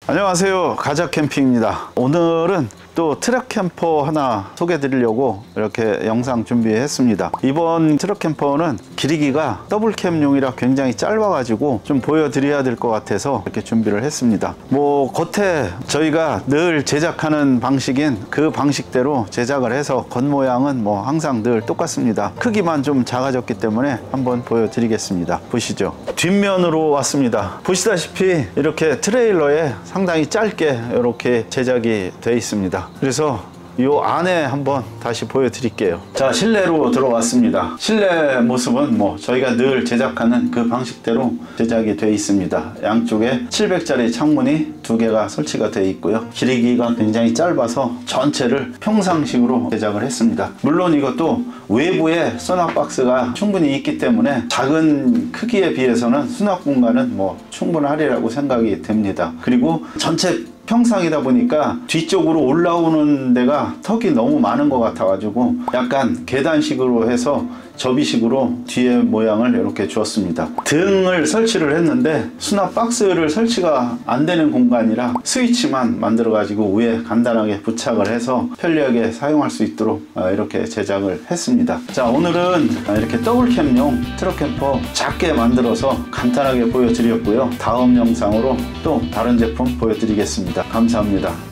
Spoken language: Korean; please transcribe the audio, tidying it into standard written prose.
안녕하세요, 가자캠핑입니다. 오늘은 또 트럭 캠퍼 하나 소개해 드리려고 이렇게 영상 준비했습니다. 이번 트럭 캠퍼는 길이기가 더블캠용이라 굉장히 짧아 가지고 좀 보여드려야 될 것 같아서 이렇게 준비를 했습니다. 겉에 저희가 늘 제작하는 방식인 그 방식대로 제작을 해서 겉모양은 항상 늘 똑같습니다. 크기만 좀 작아졌기 때문에 한번 보여드리겠습니다. 보시죠. 뒷면으로 왔습니다. 보시다시피 이렇게 트레일러에 상당히 짧게 이렇게 제작이 되어 있습니다. 그래서 이 안에 한번 다시 보여드릴게요. 자, 실내로 들어왔습니다. 실내 모습은 저희가 늘 제작하는 그 방식대로 제작이 되어 있습니다. 양쪽에 700짜리 창문이 2개가 설치가 되어 있고요. 길이기가 굉장히 짧아서 전체를 평상식으로 제작을 했습니다. 물론 이것도 외부에 수납박스가 충분히 있기 때문에 작은 크기에 비해서는 수납 공간은 충분하리라고 생각이 됩니다. 그리고 전체 평상이다 보니까 뒤쪽으로 올라오는 데가 턱이 너무 많은 것 같아 가지고 약간 계단식으로 해서 접이식으로 뒤에 모양을 이렇게 주었습니다. 등을 설치를 했는데 수납 박스를 설치가 안 되는 공간이라 스위치만 만들어 가지고 위에 간단하게 부착을 해서 편리하게 사용할 수 있도록 이렇게 제작을 했습니다. 자, 오늘은 이렇게 더블캠용 트럭 캠퍼 작게 만들어서 간단하게 보여드렸고요. 다음 영상으로 또 다른 제품 보여드리겠습니다. 감사합니다.